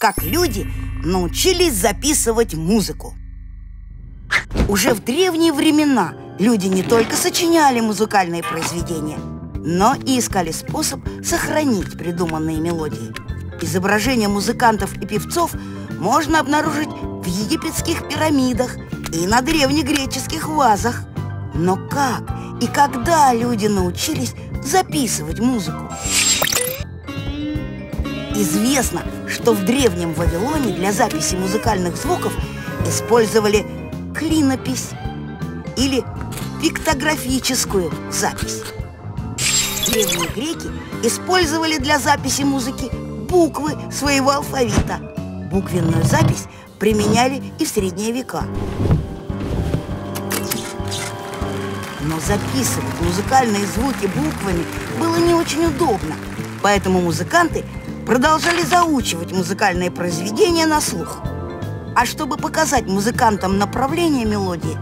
как люди научились записывать музыку. Уже в древние времена люди не только сочиняли музыкальные произведения, но и искали способ сохранить придуманные мелодии. Изображения музыкантов и певцов можно обнаружить в египетских пирамидах и на древнегреческих вазах. Но как и когда люди научились записывать музыку? Известно, что в древнем Вавилоне для записи музыкальных звуков использовали клинопись или пиктографическую запись. Древние греки использовали для записи музыки буквы своего алфавита. Буквенную запись применяли и в средние века. Но записывать музыкальные звуки буквами было не очень удобно, поэтому музыканты продолжали заучивать музыкальные произведения на слух. А чтобы показать музыкантам направление мелодии,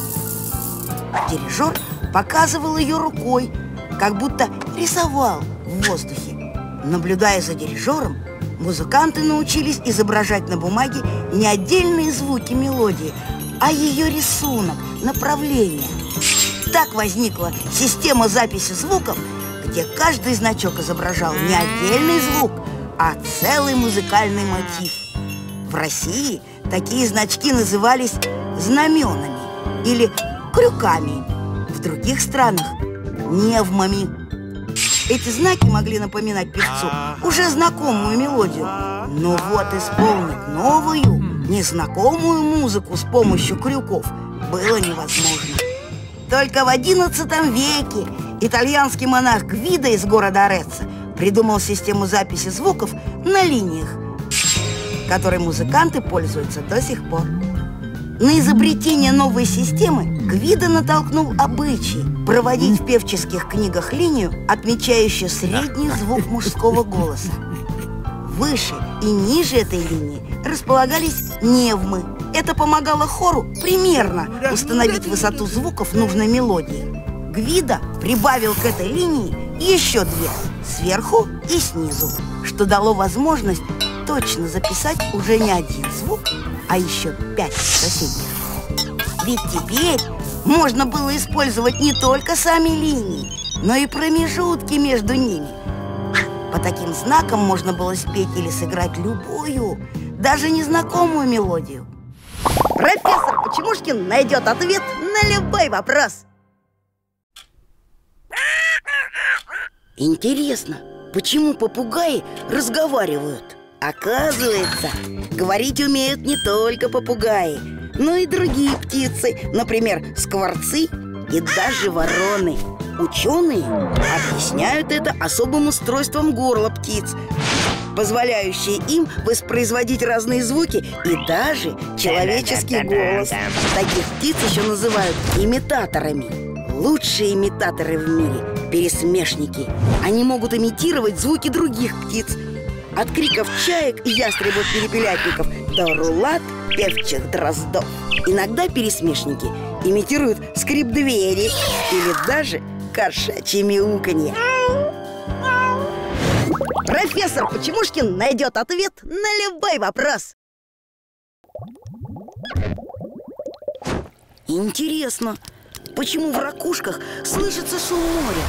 дирижер показывал ее рукой, как будто рисовал в воздухе. Наблюдая за дирижером, музыканты научились изображать на бумаге не отдельные звуки мелодии, а ее рисунок, направление. Так возникла система записи звуков, где каждый значок изображал не отдельный звук, а целый музыкальный мотив. В России такие значки назывались знаменами или крюками, в других странах – невмами. Эти знаки могли напоминать певцу уже знакомую мелодию, но вот исполнить новую, незнакомую музыку с помощью крюков было невозможно. Только в XI веке итальянский монах Гвидо из города Ареццо придумал систему записи звуков на линиях, которой музыканты пользуются до сих пор. На изобретение новой системы Гвидо натолкнул обычай проводить в певческих книгах линию, отмечающую средний звук мужского голоса. Выше и ниже этой линии располагались невмы. Это помогало хору примерно установить высоту звуков нужной мелодии. Гвидо прибавил к этой линии еще две, сверху и снизу, что дало возможность точно записать уже не один звук, а еще 5 соседних. Ведь теперь можно было использовать не только сами линии, но и промежутки между ними. По таким знакам можно было спеть или сыграть любую, даже незнакомую мелодию. Профессор Почемушкин найдет ответ на любой вопрос. Интересно, почему попугаи разговаривают? Оказывается, говорить умеют не только попугаи, но и другие птицы, например, скворцы и даже вороны. Ученые объясняют это особым устройством горла птиц, позволяющее им воспроизводить разные звуки и даже человеческий голос. Таких птиц еще называют имитаторами. Лучшие имитаторы в мире – пересмешники. Они могут имитировать звуки других птиц, от криков чаек и ястребов-перепелятников до рулат певчих дроздов. Иногда пересмешники имитируют скрип двери или даже кошачье мяуканье. Профессор Почемушкин найдет ответ на любой вопрос. Интересно, почему в ракушках слышится шум моря?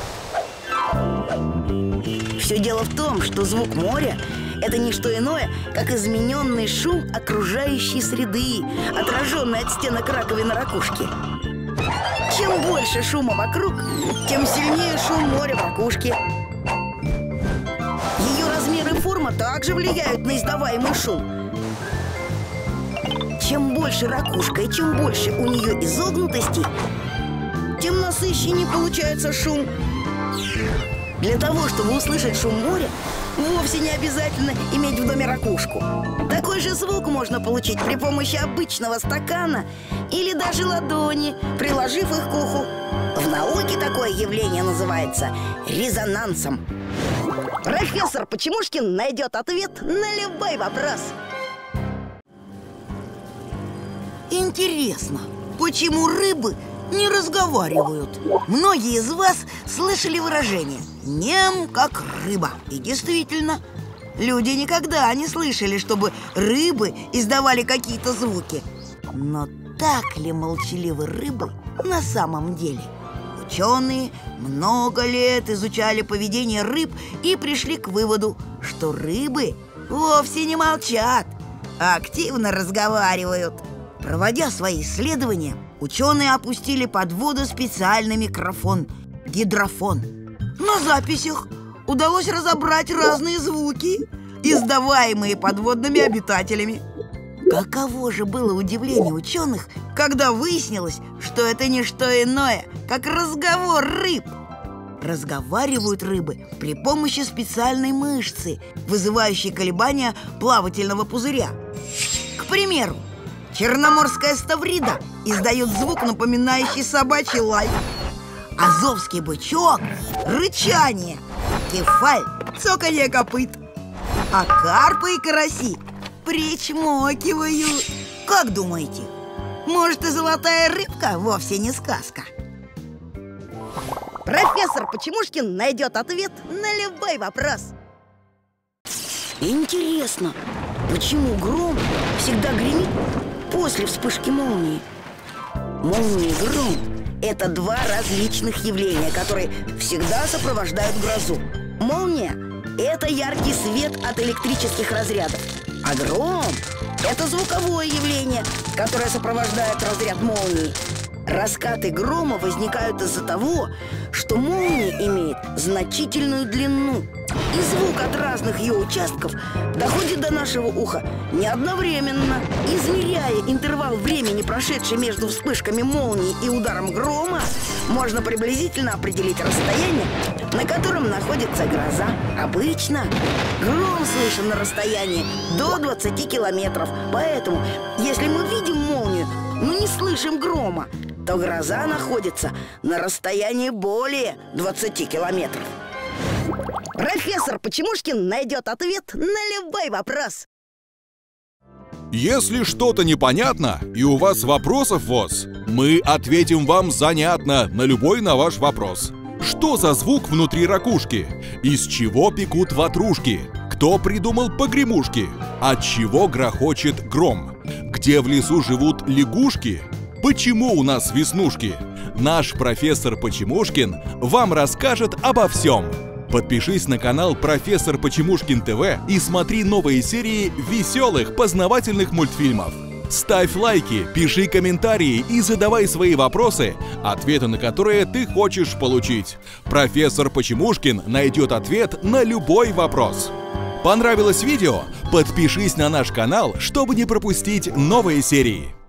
Все дело в том, что звук моря – это не что иное, как измененный шум окружающей среды, отраженный от стенок раковины ракушки. Чем больше шума вокруг, тем сильнее шум моря в ракушке. Ее размер и форма также влияют на издаваемый шум. Чем больше ракушка и чем больше у нее изогнутостей, тем насыщеннее получается шум. Для того, чтобы услышать шум моря, вовсе не обязательно иметь в доме ракушку. Такой же звук можно получить при помощи обычного стакана или даже ладони, приложив их к уху. В науке такое явление называется резонансом. Профессор Почемушкин найдет ответ на любой вопрос. Интересно, почему рыбы не разговаривают? Многие из вас слышали выражение «нем как рыба». И действительно, Люди никогда не слышали, чтобы рыбы издавали какие-то звуки. Но так ли молчаливы рыбы на самом деле? Ученые много лет изучали поведение рыб и пришли к выводу, что рыбы вовсе не молчат, а активно разговаривают. Проводя свои исследования, ученые опустили под воду специальный микрофон – гидрофон. На записях удалось разобрать разные звуки, издаваемые подводными обитателями. Каково же было удивление ученых, когда выяснилось, что это не что иное, как разговор рыб. Разговаривают рыбы при помощи специальной мышцы, вызывающей колебания плавательного пузыря. К примеру, черноморская ставрида издает звук, напоминающий собачий лай, азовский бычок – рычание, кефаль – цоканье копыт, а карпы и караси причмокивают. Как думаете, может, и золотая рыбка вовсе не сказка? Профессор Почемушкин найдет ответ на любой вопрос. Интересно, почему гром всегда гремит после вспышки молнии? Молния и гром – это два различных явления, которые всегда сопровождают грозу. Молния – это яркий свет от электрических разрядов, а гром – это звуковое явление, которое сопровождает разряд молнии. Раскаты грома возникают из-за того, что молния имеет значительную длину, и звук от разных ее участков доходит до нашего уха не одновременно. Измеряя интервал времени, прошедший между вспышками молнии и ударом грома, можно приблизительно определить расстояние, на котором находится гроза. Обычно гром слышен на расстоянии до 20 километров, поэтому, если мы видим молнию, но не слышим грома, то гроза находится на расстоянии более 20 километров. Профессор Почемушкин найдет ответ на любой вопрос. Если что-то непонятно и у вас вопросов ВОЗ, мы ответим вам занятно на любой ваш вопрос. Что за звук внутри ракушки? Из чего пекут ватрушки? Кто придумал погремушки? От чего грохочет гром? Где в лесу живут лягушки? Почему у нас веснушки? Наш профессор Почемушкин вам расскажет обо всем. Подпишись на канал «Профессор Почемушкин ТВ» и смотри новые серии веселых познавательных мультфильмов. Ставь лайки, пиши комментарии и задавай свои вопросы, ответы на которые ты хочешь получить. Профессор Почемушкин найдет ответ на любой вопрос. Понравилось видео? Подпишись на наш канал, чтобы не пропустить новые серии.